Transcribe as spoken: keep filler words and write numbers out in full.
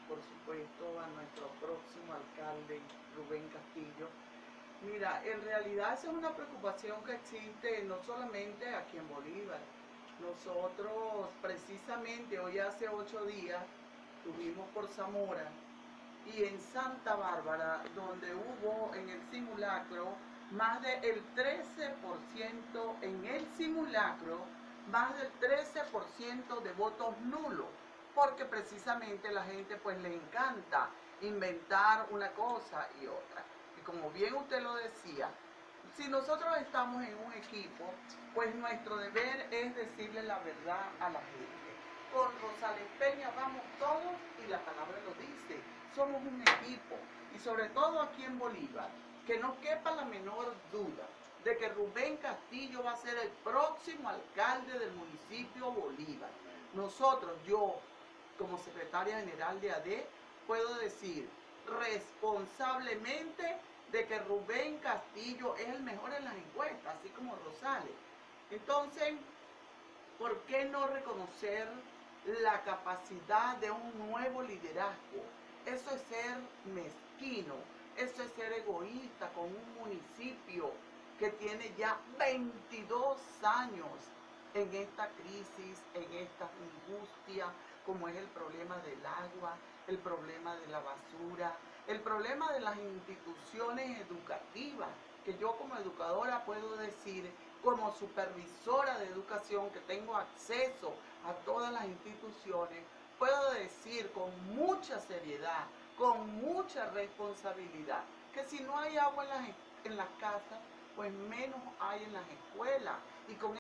por supuesto, a nuestro próximo alcalde, Rubén Castillo. Mira, en realidad esa es una preocupación que existe no solamente aquí en Bolívar. Nosotros precisamente hoy hace ocho días estuvimos por Zamora y en Santa Bárbara, donde hubo en el simulacro más del trece por ciento, en el simulacro, más del trece por ciento de votos nulos, porque precisamente la gente pues le encanta inventar una cosa y otra. Y como bien usted lo decía, si nosotros estamos en un equipo, pues nuestro deber es decirle la verdad a la gente. Con Rosales Peña vamos todos y la palabra lo dice. Somos un equipo y sobre todo aquí en Bolívar, que no quepa la menor duda de que Rubén Castillo va a ser el próximo alcalde del municipio Bolívar. Nosotros, yo como secretaria general de A D, puedo decir responsablemente de que Rubén Castillo es el mejor en las encuestas, así como Rosales. Entonces, ¿por qué no reconocer la capacidad de un nuevo liderazgo? Eso es ser mezquino, eso es ser egoísta con un municipio que tiene ya veintidós años en esta crisis, en esta angustia, como es el problema del agua, el problema de la basura, el problema de las instituciones educativas, que yo como educadora puedo decir, como supervisora de educación, que tengo acceso a todas las instituciones, puedo decir con mucha seriedad, con mucha responsabilidad, que si no hay agua en las, en las casas, pues menos hay en las escuelas. Y con